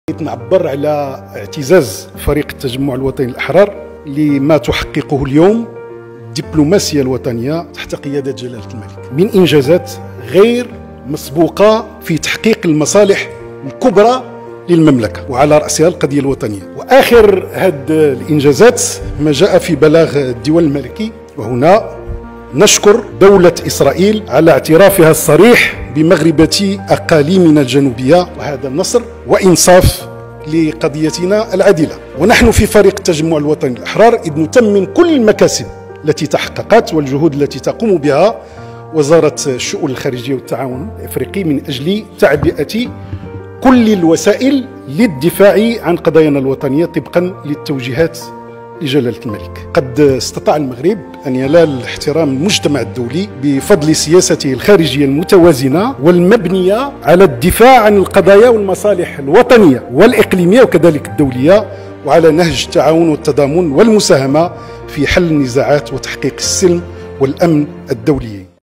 نعبر على اعتزاز فريق التجمع الوطني الأحرار لما تحققه اليوم الدبلوماسية الوطنية تحت قيادة جلالة الملك من إنجازات غير مسبوقة في تحقيق المصالح الكبرى للمملكة وعلى رأسها القضية الوطنية. وآخر هذه الإنجازات ما جاء في بلاغ الديوان الملكي، وهنا نشكر دولة إسرائيل على اعترافها الصريح بمغربة أقاليمنا الجنوبية، وهذا نصر وإنصاف لقضيتنا العادلة. ونحن في فريق التجمع الوطني الأحرار إذ نتمم كل المكاسب التي تحققت والجهود التي تقوم بها وزارة الشؤون الخارجية والتعاون الإفريقي من أجل تعبئة كل الوسائل للدفاع عن قضايانا الوطنية طبقا للتوجيهات لجلالة الملك. قد استطاع المغرب أن ينال احترام المجتمع الدولي بفضل سياسته الخارجية المتوازنة والمبنية على الدفاع عن القضايا والمصالح الوطنية والإقليمية وكذلك الدولية، وعلى نهج التعاون والتضامن والمساهمة في حل النزاعات وتحقيق السلم والأمن الدوليين.